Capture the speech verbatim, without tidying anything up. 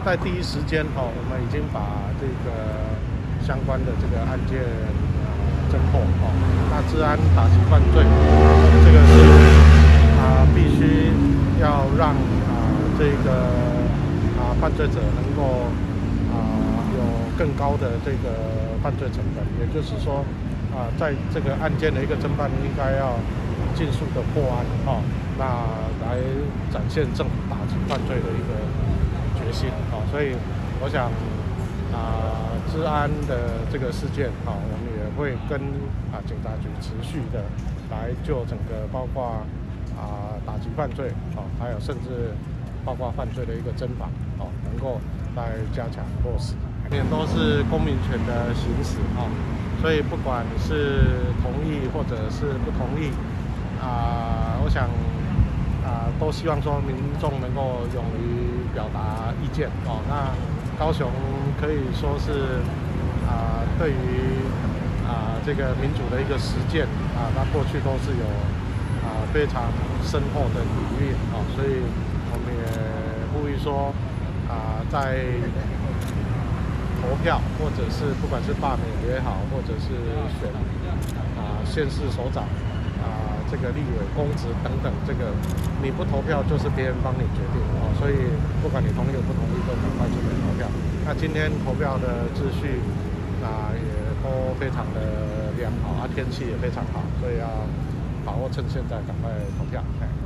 在第一时间哈，我们已经把这个相关的这个案件侦破哦。那治安打击犯罪，这个是啊必须要让啊这个啊犯罪者能够啊有更高的这个犯罪成本，也就是说啊在这个案件的一个侦办应该要尽速的破案哦，那来展现政府打击犯罪的一个决心哦，所以我想啊治安的这个事件啊，我们也会跟啊警察局持续的来就整个包括啊打击犯罪哦，还有甚至包括犯罪的一个侦防哦，能够来加强落实，也都是公民权的行使啊，所以不管是同意或者是不同意。啊、呃，我想啊、呃，都希望说民众能够勇于表达意见哦。那高雄可以说是啊、呃，对于啊、呃、这个民主的一个实践啊，那过去都是有啊、呃、非常深厚的底蕴哦，所以我们也呼吁说啊、呃，在投票或者是不管是罢免也好，或者是选啊、呃、县市首长。啊，这个立委公职等等，这个你不投票就是别人帮你决定哦，所以不管你同意不同意，都赶快出门投票。那今天投票的秩序啊也都非常的良好啊，天气也非常好，所以要把握趁现在赶快投票。